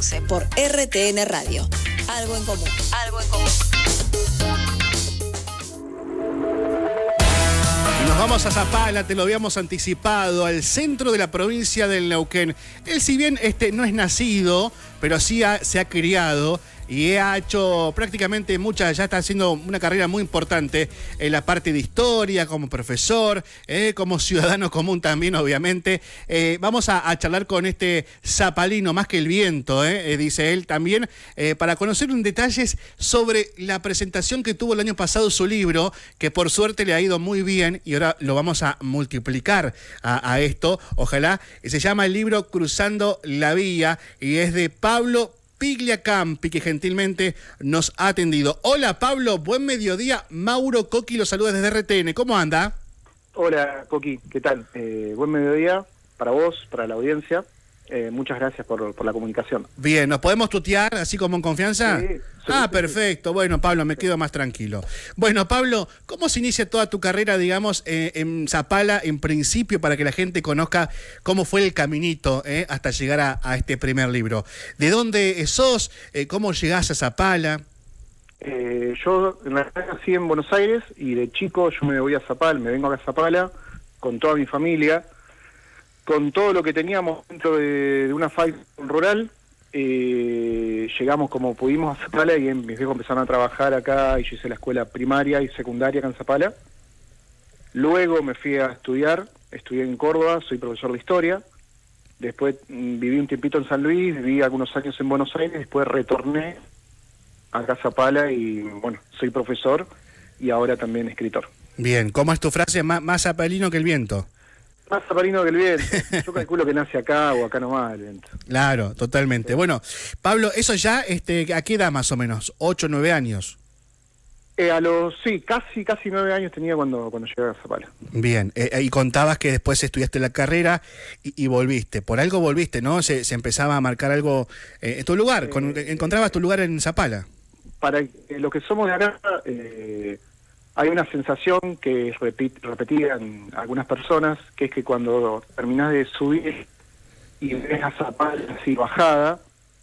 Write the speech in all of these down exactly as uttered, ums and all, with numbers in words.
once por R T N Radio. Algo en común. Algo en común. Nos vamos a Zapala, te lo habíamos anticipado, al centro de la provincia del Neuquén. Él, si bien este no es nacido, pero sí ha, se ha criado y ha hecho prácticamente muchas, ya está haciendo una carrera muy importante en la parte de historia, como profesor, eh, como ciudadano común también, obviamente. Eh, vamos a, a charlar con este zapalino, más que el viento, eh, eh, dice él también, eh, para conocer un detalles sobre la presentación que tuvo el año pasado su libro, que por suerte le ha ido muy bien y ahora lo vamos a multiplicar a, a esto, ojalá. Se llama el libro Cruzando la Vía y es de Pablo Pigliacampi, que gentilmente nos ha atendido. Hola Pablo, buen mediodía. Mauro Coqui lo saluda desde R T N. ¿Cómo anda? Hola Coqui, ¿qué tal? Eh, buen mediodía para vos, para la audiencia. Eh, muchas gracias por, por la comunicación. Bien, ¿nos podemos tutear así como en confianza? Sí, sí, ah, sí, perfecto. Sí. Bueno, Pablo, me quedo más tranquilo. Bueno, Pablo, ¿cómo se inicia toda tu carrera, digamos, eh, en Zapala, en principio, para que la gente conozca cómo fue el caminito eh, hasta llegar a, a este primer libro? ¿De dónde sos? Eh, ¿Cómo llegás a Zapala? Eh, yo nací en Buenos Aires y de chico yo me voy a Zapala, me vengo acá a Zapala con toda mi familia, con todo lo que teníamos dentro de, de una fábrica rural. Eh, llegamos como pudimos a Zapala y en, mis viejos empezaron a trabajar acá y yo hice la escuela primaria y secundaria acá en Zapala. Luego me fui a estudiar, estudié en Córdoba, soy profesor de historia. Después mm, viví un tiempito en San Luis, viví algunos años en Buenos Aires, después retorné acá a Zapala y bueno, soy profesor y ahora también escritor. Bien, ¿cómo es tu frase? Más, más zapalino que el viento. Más zapalino que el viento. Yo calculo que nace acá o acá nomás el viento. Claro, totalmente. Bueno, Pablo, eso ya, este, ¿a qué edad más o menos? ¿Ocho, nueve años? Eh, a los, sí, casi, casi nueve años tenía cuando, cuando llegué a Zapala. Bien, eh, y contabas que después estudiaste la carrera y, y volviste. Por algo volviste, ¿no? Se, se empezaba a marcar algo eh, en tu lugar. Con, Eh, encontrabas tu lugar en Zapala. Para eh, los que somos de acá, eh, hay una sensación que es repet, repetida en algunas personas, que es que cuando terminás de subir y ves a Zapala así bajada,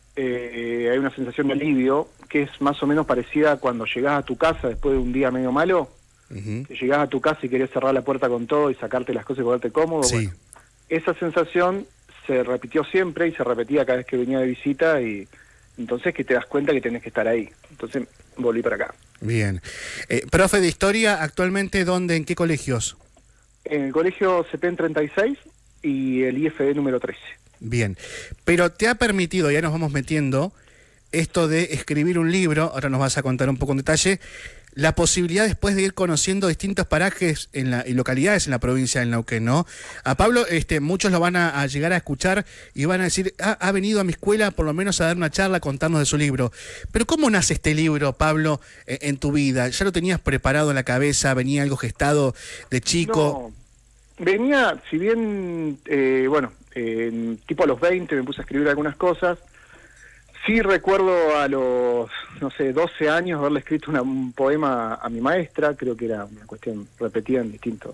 eh, hay una sensación de alivio, que es más o menos parecida a cuando llegás a tu casa después de un día medio malo, Uh-huh. que llegás a tu casa y querés cerrar la puerta con todo y sacarte las cosas y ponerte cómodo. Sí. Bueno, esa sensación se repitió siempre y se repetía cada vez que venía de visita y entonces que te das cuenta que tenés que estar ahí. Entonces volví para acá. Bien. Eh, profe de historia, actualmente, ¿dónde, en qué colegios? En el colegio C P E N treinta y seis y el I F D número trece. Bien. Pero te ha permitido, ya nos vamos metiendo, esto de escribir un libro, ahora nos vas a contar un poco en detalle, la posibilidad después de ir conociendo distintos parajes en la, y localidades en la provincia del Neuquén, ¿no? A Pablo, este, muchos lo van a, a llegar a escuchar y van a decir, ah, ha venido a mi escuela por lo menos a dar una charla, a contarnos de su libro. Pero ¿cómo nace este libro, Pablo, en, en tu vida? ¿Ya lo tenías preparado en la cabeza? ¿Venía algo gestado de chico? No, venía, si bien, eh, bueno, eh, tipo a los veinte me puse a escribir algunas cosas. Sí recuerdo a los, no sé, doce años haberle escrito una, un poema a mi maestra, creo que era una cuestión repetida en distintas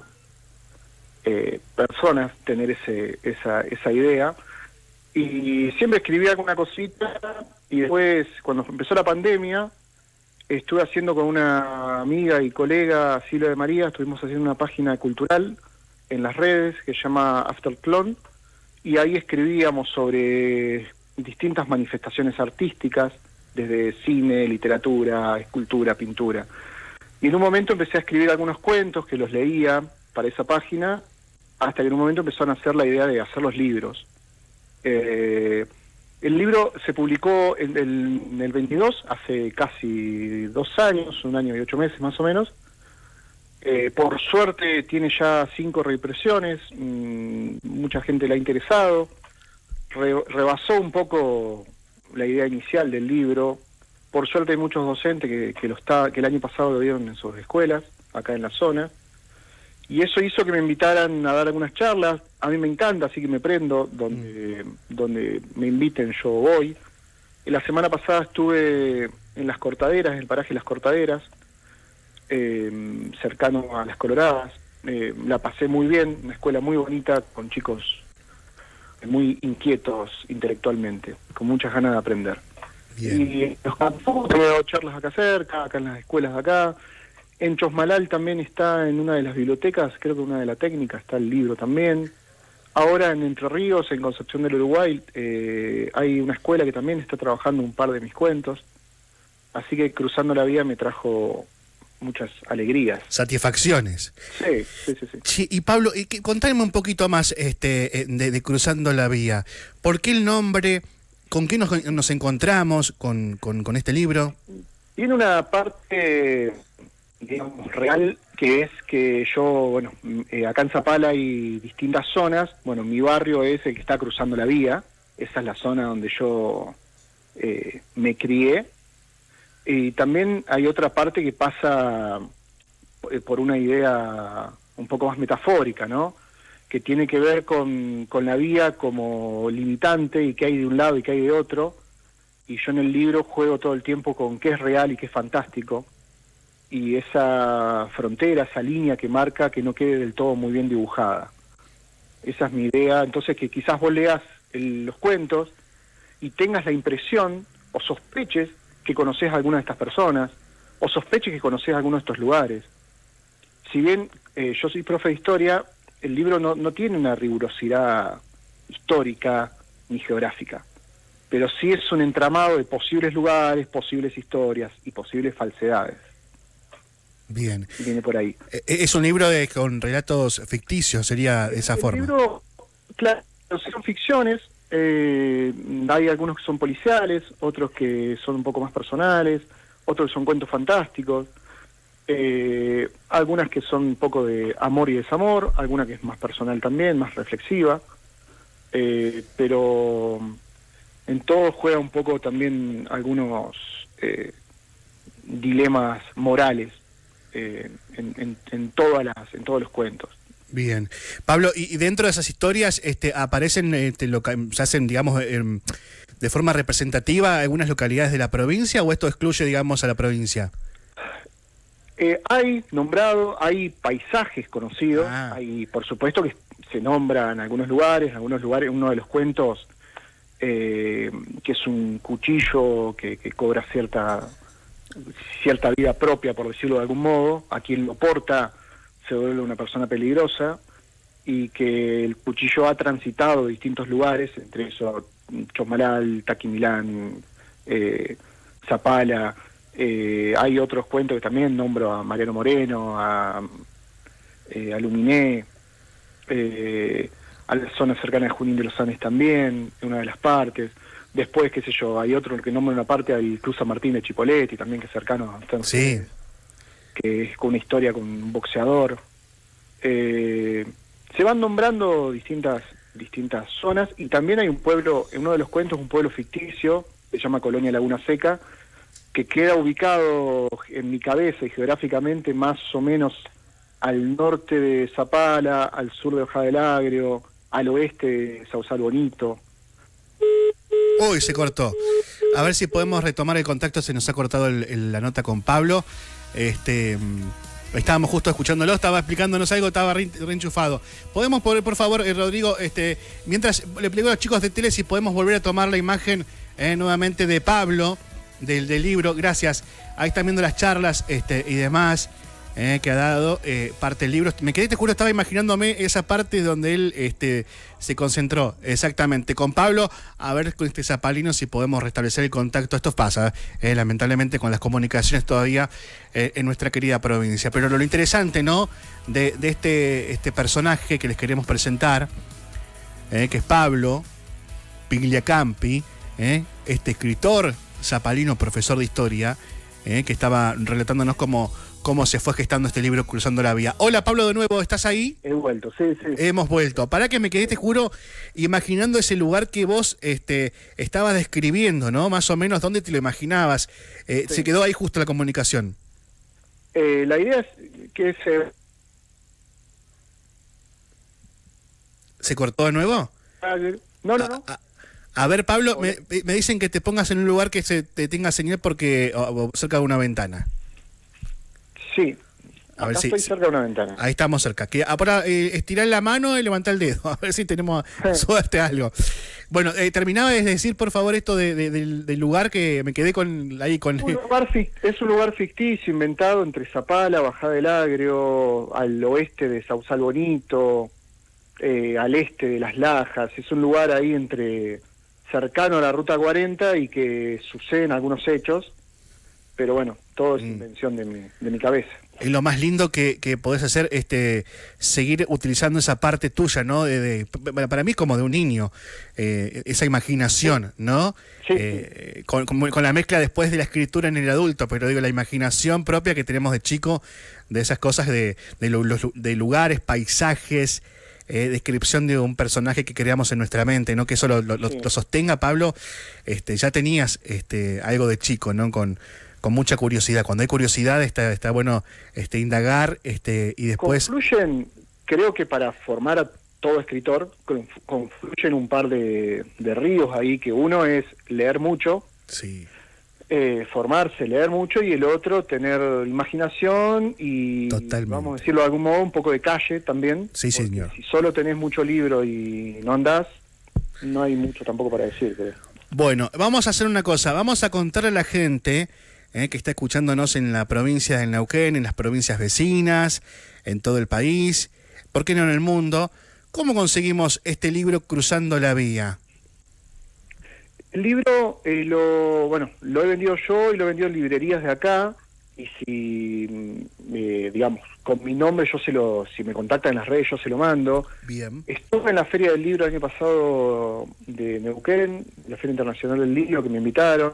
eh, personas, tener ese esa, esa idea. Y siempre escribía alguna cosita y después, cuando empezó la pandemia, estuve haciendo con una amiga y colega, Silvia de María, estuvimos haciendo una página cultural en las redes que se llama Afterclone, y ahí escribíamos sobre distintas manifestaciones artísticas, desde cine, literatura, escultura, pintura. Y en un momento empecé a escribir algunos cuentos que los leía para esa página, hasta que en un momento empezó a nacer la idea de hacer los libros. Eh, el libro se publicó en el, en el veintidós, hace casi dos años, un año y ocho meses más o menos. Eh, por suerte tiene ya cinco reimpresiones, mmm, mucha gente le ha interesado. Re, rebasó un poco la idea inicial del libro. Por suerte hay muchos docentes que, que, lo está, que el año pasado lo vieron en sus escuelas, acá en la zona, y eso hizo que me invitaran a dar algunas charlas. A mí me encanta, así que me prendo, donde, mm. donde me inviten yo voy. La semana pasada estuve en Las Cortaderas, en el paraje Las Cortaderas, eh, cercano a Las Coloradas. Eh, la pasé muy bien, una escuela muy bonita, con chicos muy inquietos intelectualmente, con muchas ganas de aprender. Bien. Y los campos, tengo charlas acá cerca, acá en las escuelas de acá. En Chosmalal también está en una de las bibliotecas, creo que una de la técnica, está el libro también. Ahora en Entre Ríos, en Concepción del Uruguay, eh, hay una escuela que también está trabajando un par de mis cuentos. Así que Cruzando la Vía me trajo muchas alegrías. Satisfacciones. Sí, sí, sí. sí. Sí, y Pablo, y que, contame un poquito más este, de, de Cruzando la Vía. ¿Por qué el nombre? ¿Con qué nos, nos encontramos con, con, con este libro? Tiene una parte, digamos, real, que es que yo, bueno, eh, acá en Zapala hay distintas zonas. Bueno, mi barrio es el que está cruzando la vía. Esa es la zona donde yo eh, me crié. Y también hay otra parte que pasa por una idea un poco más metafórica, ¿no? Que tiene que ver con, con la vía como limitante y qué hay de un lado y qué hay de otro. Y yo en el libro juego todo el tiempo con qué es real y qué es fantástico. Y esa frontera, esa línea que marca que no quede del todo muy bien dibujada. Esa es mi idea. Entonces que quizás vos leas el, los cuentos y tengas la impresión o sospeches que conoces a alguna de estas personas, o sospeches que conoces a alguno de estos lugares. Si bien eh, yo soy profe de historia, el libro no, no tiene una rigurosidad histórica ni geográfica, pero sí es un entramado de posibles lugares, posibles historias y posibles falsedades. Bien. Viene por ahí. Es un libro de, con relatos ficticios, sería de esa el forma. El libro, claro, son ficciones. Eh, hay algunos que son policiales, otros que son un poco más personales, otros que son cuentos fantásticos, eh, algunas que son un poco de amor y desamor, alguna que es más personal también, más reflexiva, eh, pero en todo juega un poco también algunos eh, dilemas morales eh, en, en, en todas las, en todos los cuentos. Bien. Pablo, y dentro de esas historias este, aparecen, este, loca se hacen, digamos, eh, de forma representativa algunas localidades de la provincia, o esto excluye, digamos, a la provincia? Eh, hay nombrado, hay paisajes conocidos, ah. hay, por supuesto que se nombran algunos lugares, algunos lugares, uno de los cuentos, eh, que es un cuchillo que, que cobra cierta, cierta vida propia, por decirlo de algún modo, a quien lo porta se vuelve una persona peligrosa, y que el cuchillo ha transitado distintos lugares, entre eso Chosmalal, Taquimilán, eh, Zapala. Eh, hay otros cuentos que también nombro a Mariano Moreno, a, eh, a Luminé, eh, a la zona cercana de Junín de los Andes también, en una de las partes. Después, qué sé yo, hay otro que nombra una parte al Cruz San Martín de Chipoleti, también que es cercano a sí. que es con una historia con un boxeador. Eh, se van nombrando distintas distintas zonas, y también hay un pueblo, en uno de los cuentos, un pueblo ficticio, se llama Colonia Laguna Seca, que queda ubicado en mi cabeza y geográficamente más o menos al norte de Zapala, al sur de Hoja del Agrio, al oeste de Sausal Bonito. Uy, se cortó. A ver si podemos retomar el contacto, se nos ha cortado el, el, la nota con Pablo. Este, estábamos justo escuchándolo, estaba explicándonos algo, estaba re, reenchufado. ¿Podemos, por, por favor, eh, Rodrigo, este, mientras le pliego a los chicos de tele si podemos volver a tomar la imagen eh, nuevamente de Pablo, del, del libro? Gracias. Ahí están viendo las charlas este, y demás eh, que ha dado eh, parte del libro. Me quedé, te juro, estaba imaginándome esa parte donde él este, se concentró exactamente con Pablo, a ver con este zapalino si podemos restablecer el contacto. Esto pasa, eh, lamentablemente, con las comunicaciones todavía eh, en nuestra querida provincia. Pero lo, lo interesante, ¿no?, de, de este, este personaje que les queremos presentar, eh, que es Pablo Pigliacampi, eh, este escritor zapalino, profesor de historia, eh, que estaba relatándonos cómo cómo se fue gestando este libro Cruzando la Vía. Hola, Pablo, de nuevo, ¿estás ahí? He vuelto, sí, sí. Hemos vuelto. Para que me quedé, te juro, imaginando ese lugar que vos este, estabas describiendo, ¿no? Más o menos, ¿dónde te lo imaginabas? Eh, sí. Se quedó ahí justo la comunicación. Eh, la idea es que se... ¿Se cortó de nuevo? No, no, no. A, a, a ver, Pablo, me, me dicen que te pongas en un lugar que se te tenga señal porque o, o cerca de una ventana. Sí, A ver Acá si, estoy cerca de una ventana. Ahí estamos cerca. Que, ahora eh, estirar la mano y levantar el dedo. A ver si tenemos suerte algo. Bueno, eh, terminaba de decir, por favor, esto de, de, del, del lugar que me quedé con ahí con. Un lugar, es un lugar ficticio, inventado entre Zapala, Bajada del Agrio, al oeste de Sausal Bonito, eh, al este de Las Lajas. Es un lugar ahí entre cercano a la Ruta cuarenta y que suceden algunos hechos, pero bueno, todo es mm. invención de mi, de mi cabeza. Es lo más lindo que, que podés hacer, este, seguir utilizando esa parte tuya, ¿no? De, de, para mí como de un niño, eh, esa imaginación, ¿no? Sí. Eh, con, con, con la mezcla después de la escritura en el adulto, pero digo, la imaginación propia que tenemos de chico, de esas cosas de, de, lo, los, de lugares, paisajes, eh, descripción de un personaje que creamos en nuestra mente, ¿no? Que eso lo, lo, sí. lo sostenga, Pablo. Este, ya tenías este, algo de chico, ¿no? Con con mucha curiosidad. Cuando hay curiosidad está, está bueno este, indagar este, y después... Confluyen, creo que para formar a todo escritor, confluyen un par de, de ríos ahí, que uno es leer mucho, sí. eh, formarse, leer mucho, y el otro tener imaginación y, totalmente, vamos a decirlo de algún modo, un poco de calle también. Sí, señor. Si solo tenés mucho libro y no andás, no hay mucho tampoco para decir, creo. Bueno, vamos a hacer una cosa, vamos a contarle a la gente... Eh, que está escuchándonos en la provincia del Neuquén, en las provincias vecinas, en todo el país, ¿por qué no en el mundo? ¿Cómo conseguimos este libro Cruzando la Vía? El libro, eh, lo bueno, lo he vendido yo y lo he vendido en librerías de acá, y si, eh, digamos, con mi nombre, yo se lo, si me contactan en las redes, yo se lo mando. Bien. Estuve en la Feria del Libro el año pasado de Neuquén, la Feria Internacional del Libro, que me invitaron.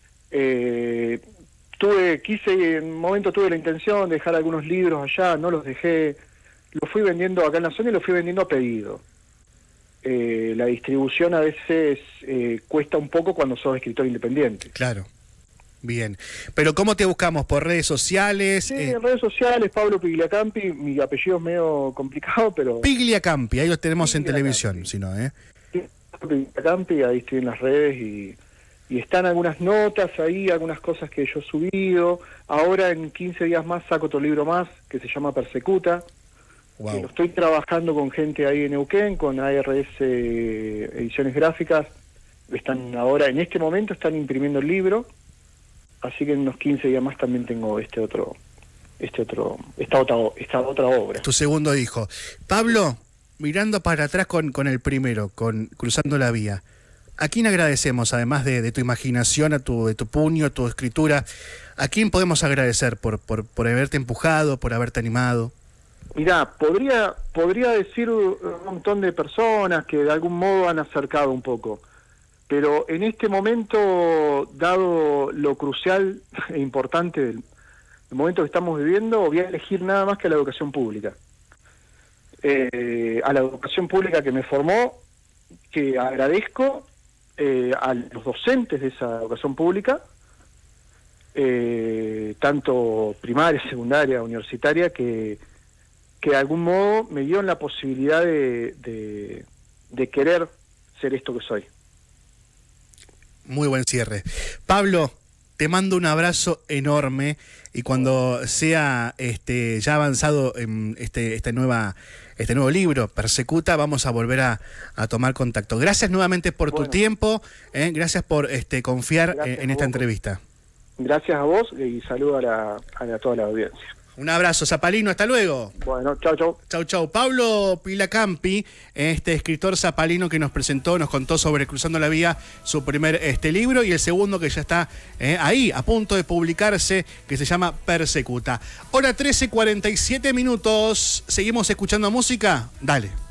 Eh, tuve, quise, en un momento tuve la intención de dejar algunos libros allá, no los dejé, los fui vendiendo acá en la zona y los fui vendiendo a pedido. Eh, la distribución a veces eh, cuesta un poco cuando sos escritor independiente. Claro, bien. Pero ¿cómo te buscamos? ¿Por redes sociales? Sí, eh... en redes sociales, Pablo Pigliacampi, mi apellido es medio complicado, pero... Pigliacampi, ahí los tenemos en televisión, sí. si no, ¿eh? Pigliacampi, ahí estoy en las redes y... Y están algunas notas ahí, algunas cosas que yo he subido. Ahora en quince días más saco otro libro más que se llama Persecuta. Wow. Que lo estoy trabajando con gente ahí en Neuquén, con A R S Ediciones Gráficas. Están ahora, en este momento, están imprimiendo el libro. Así que en unos quince días más también tengo este otro, este otro, esta otra, esta otra obra. Tu segundo hijo. Pablo, mirando para atrás con, con el primero, con Cruzando la Vía. ¿A quién agradecemos, además de, de tu imaginación, a tu, de tu puño, tu escritura? ¿A quién podemos agradecer por, por, por haberte empujado, por haberte animado? Mirá, podría, podría decir un montón de personas que de algún modo han acercado un poco, pero en este momento, dado lo crucial e importante del, del momento que estamos viviendo, voy a elegir nada más que a la educación pública. Eh, a la educación pública que me formó, que agradezco, Eh, a los docentes de esa educación pública, eh, tanto primaria, secundaria, universitaria, que, que de algún modo me dieron la posibilidad de, de, de querer ser esto que soy. Muy buen cierre. Pablo, te mando un abrazo enorme y cuando sea este ya avanzado en este, este, nueva, este nuevo libro, Persecuta, vamos a volver a, a tomar contacto. Gracias nuevamente por bueno. tu tiempo, eh, gracias por este confiar gracias en, en esta entrevista. Gracias a vos y saludo a, la, a, la, a toda la audiencia. Un abrazo, Zapalino, hasta luego. Bueno, chau, chau. Chau, chau. Pablo Pigliacampi, este escritor zapalino que nos presentó, nos contó sobre Cruzando la Vía, su primer este libro, y el segundo que ya está eh, ahí, a punto de publicarse, que se llama Persecuta. Hora trece, cuarenta y siete minutos. ¿Seguimos escuchando música? Dale.